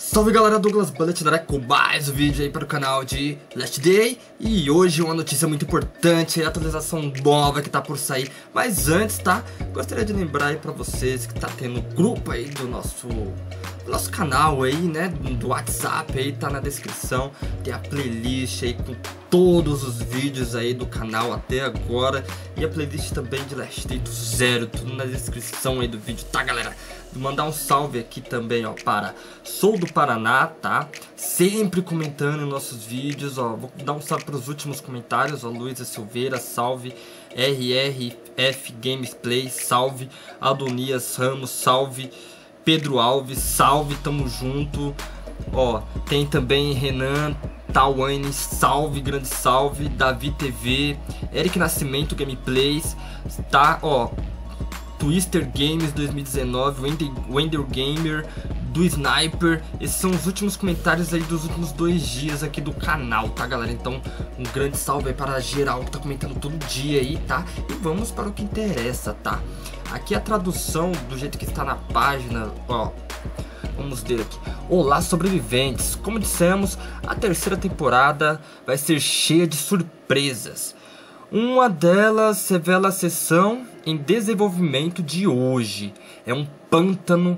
Salve galera, Douglas Bullet com mais um vídeo aí para o canal de Last Day. E hoje uma notícia muito importante, a atualização nova que tá por sair. Mas antes, tá? Gostaria de lembrar aí pra vocês que tá tendo grupo aí do nosso canal aí, né? Do WhatsApp aí, tá na descrição. Tem a playlist aí com todos os vídeos aí do canal até agora. E a playlist também de Last Day do zero, tudo na descrição aí do vídeo, tá galera? Vou mandar um salve aqui também, ó, para Sou do Paraná, tá? Sempre comentando nossos vídeos, ó. Vou dar um salve para os últimos comentários, ó. Luísa Silveira, salve. RRF Gamesplay, salve. Adonias Ramos, salve. Pedro Alves, salve, tamo junto. Ó, tem também Renan Tawane, salve, grande salve. Davi TV, Eric Nascimento Gameplays, tá? Ó, Twister Games 2019, Wender Gamer, do Sniper. Esses são os últimos comentários aí dos últimos 2 dias aqui do canal, tá galera? Então um grande salve aí para geral que tá comentando todo dia aí, tá? E vamos para o que interessa, tá? Aqui a tradução do jeito que está na página, ó. Vamos ver aqui. Olá, sobreviventes. Como dissemos, a 3ª temporada vai ser cheia de surpresas. Uma delas revela a seção em desenvolvimento de hoje. É um pântano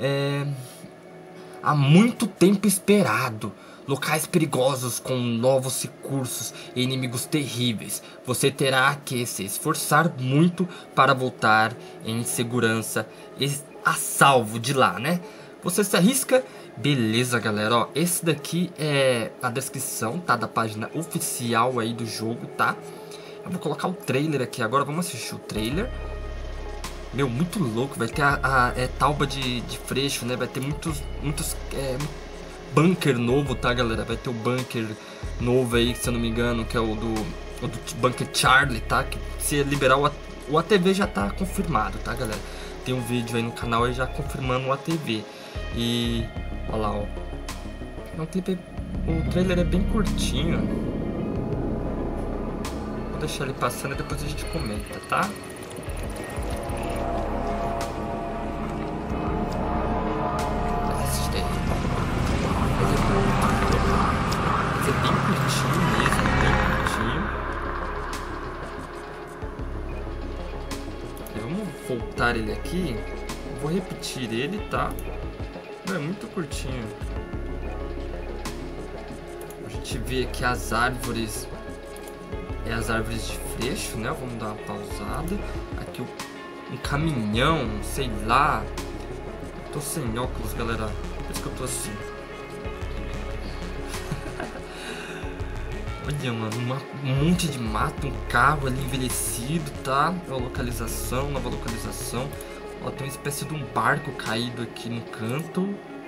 há muito tempo esperado. Locais perigosos com novos recursos e inimigos terríveis. Você terá que se esforçar muito para voltar em segurança e a salvo de lá, né? Você se arrisca? Beleza, galera, ó, esse daqui é a descrição, tá? Da página oficial aí do jogo, tá? Eu vou colocar o trailer aqui agora, vamos assistir o trailer. Meu, muito louco, vai ter a tauba de freixo, né? Vai ter muitos bunker novo, tá, galera? Vai ter o bunker novo aí, se eu não me engano, que é o do Bunker Charlie, tá? Que se liberar o ATV já tá confirmado, tá, galera? Tem um vídeo aí no canal aí já confirmando o ATV. E olha lá, ó. O trailer é bem curtinho. Vou deixar ele passando e depois a gente comenta, tá? Assiste aí. Mas é bem curtinho mesmo, bem curtinho. Vamos voltar ele aqui. Vou repetir ele, tá? É muito curtinho. A gente vê aqui as árvores. As árvores de freixo, né? Vamos dar uma pausada. Aqui um caminhão, sei lá. Eu tô sem óculos, galera. Por isso que eu tô assim. Olha, mano, um monte de mato, um carro ali envelhecido, tá? Nova localização. Ó, tem uma espécie de um barco caído aqui no canto.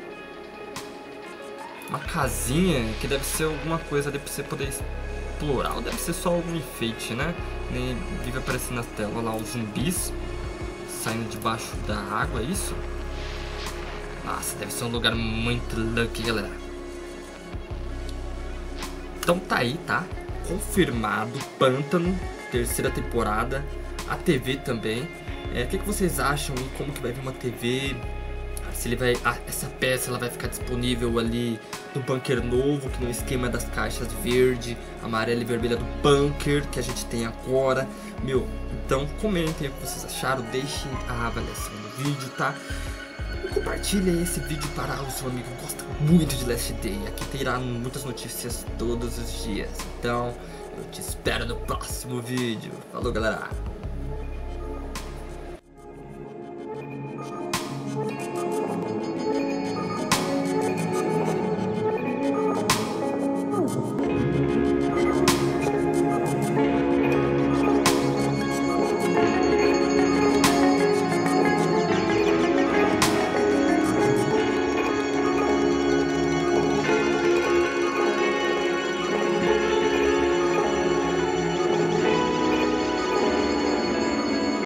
Uma casinha que deve ser alguma coisa ali pra você poder explorar, ou deve ser só algum enfeite, né? Nem vive aparecendo na tela. Olha lá os zumbis saindo debaixo da água, é isso? Nossa, deve ser um lugar muito lucky, galera. Então tá aí, tá? Confirmado, Pântano, 3ª temporada. A TV também. O que vocês acham e como que vai vir uma TV? Se ele vai, essa peça ela vai ficar disponível ali no bunker novo, que no esquema das caixas verde, amarela e vermelha do bunker que a gente tem agora. Meu, então comentem o que vocês acharam, deixem a avaliação no vídeo, tá? E compartilhem esse vídeo para o seu amigo que gosta muito de Last Day. Aqui terá muitas notícias todos os dias. Então, eu te espero no próximo vídeo. Falou, galera!